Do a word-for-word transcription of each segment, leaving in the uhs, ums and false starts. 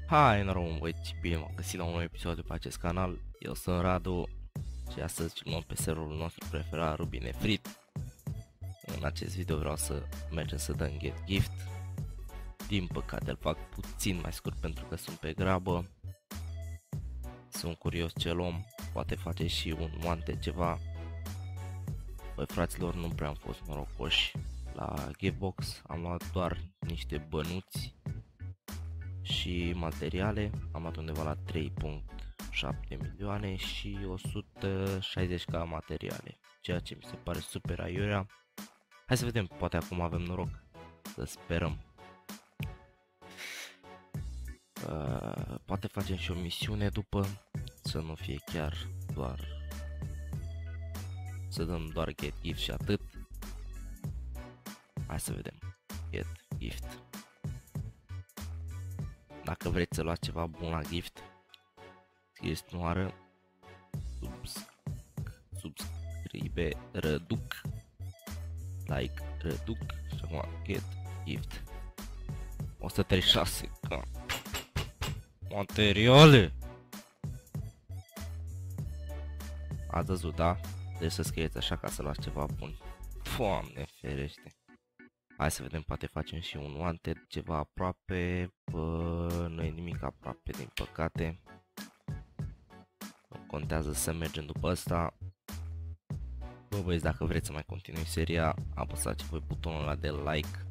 Hai, noroc, băieți, bine m-am găsit la un nou episod de pe acest canal. Eu sunt Radu și astăzi filmăm pe serverul nostru preferat, Ruby Nefrit. În acest video vreau să mergem să dăm get gift. Din păcate îl fac puțin mai scurt pentru că sunt pe grabă. Sunt curios ce luăm, poate face și un wanted ceva. Băi fraților, nu prea am fost norocoși la giftbox, am luat doar niște bănuți și materiale, am luat undeva la trei virgulă șapte milioane și o sută șaizeci ca materiale, ceea ce mi se pare super aiurea. Hai să vedem, poate acum avem noroc, să sperăm. Uh, poate facem și o misiune după, să nu fie chiar doar, să dăm doar get gift și atât. Hai să vedem, get gift. Dacă vreți să luați ceva bun la gift, scrieți noară, subs, subscribe, răduc, like, răduc și acum get gift. o sută treizeci și șase ca materiale. Ați văzut, da? Deci să scrieți așa ca să luați ceva bun. Doamne ferește. Hai să vedem, poate facem și un wanted, ceva aproape. Bă, nu e nimic aproape, din păcate. Nu contează să mergem după asta. Bă, băieți, dacă vreți să mai continui seria, apăsați voi butonul ăla de like.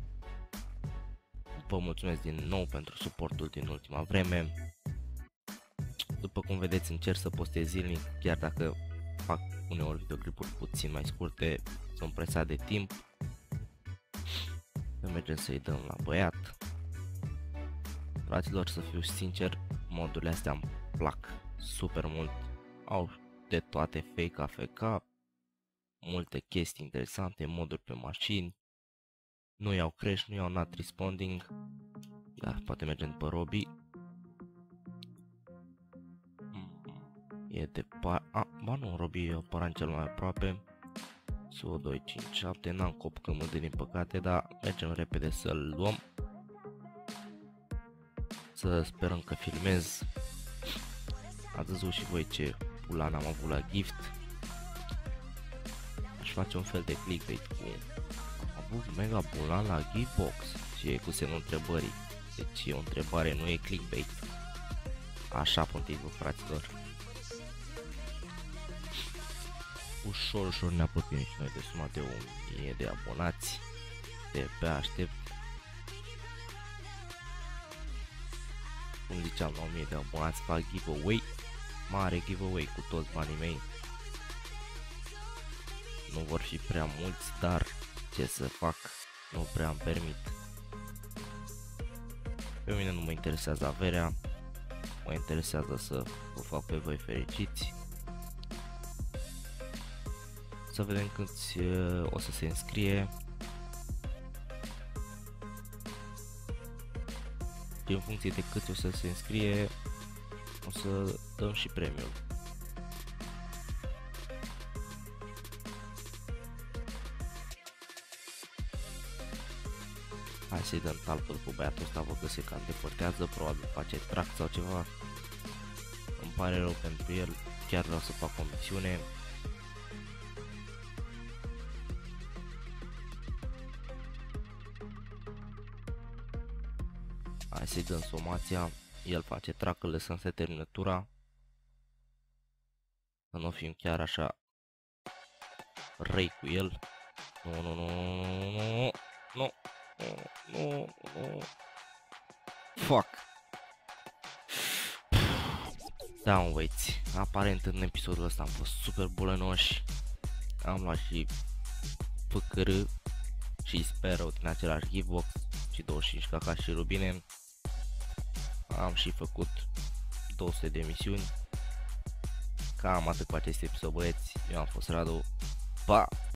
Vă mulțumesc din nou pentru suportul din ultima vreme. După cum vedeți, încerc să postez zilnic, chiar dacă fac uneori videoclipuri puțin mai scurte, sunt presat de timp. Să mergem să-i dăm la băiat. Fraților, să fiu sincer, modurile astea îmi plac super mult. Au de toate, fake A F K, multe chestii interesante, moduri pe mașini. Nu iau crash, nu iau not responding. Ia, poate mergem după Robbie. E de pa... A, ba nu, Robbie e paran cel mai aproape. S U doi cinci șapte, n-am cop cământ din păcate, dar mergem repede să-l luăm. Să sperăm că filmez. Ați văzut și voi ce pulan am avut la gift. Aș face un fel de clickbait cu... Am avut mega pulan la giftbox și e cu semnul întrebării. Deci e o întrebare, nu e clickbait. Așa puntiți-vă, fraților. Ușor, ușor ne apropiem și noi de suma de o mie de abonați. De pe aștept. Cum ziceam, la o mie de abonați fac giveaway. Mare giveaway cu toți banii mei. Nu vor fi prea mulți, dar ce să fac, nu prea îmi permit. Pe mine nu mă interesează averea, mă interesează să vă fac pe voi fericiți. Să vedem câți uh, o să se înscrie. Și în funcție de câți o să se înscrie, o să dăm și premiul. Hai să-i dăm talpă după băiatul ăsta, văd că se cam depărtează, probabil face tract sau ceva. Îmi pare rău pentru el, chiar vreau să fac o misiune. Hai să-i dăm somația, el face track, îl lăsăm să termină tura. Să nu fim chiar așa răi cu el. Nu, nu, nu, nu, nu, nu, nu, nu. Fuck. Da, mă băieți, aparent în episodul ăsta am fost super bulănoși. Am luat și F C R și Sparrow din același giftbox și douăzeci și cinci ca și Rubine. Am și făcut două sute de misiuni. Cam atât cu acest episod, băieți. Eu am fost Radu. Pa!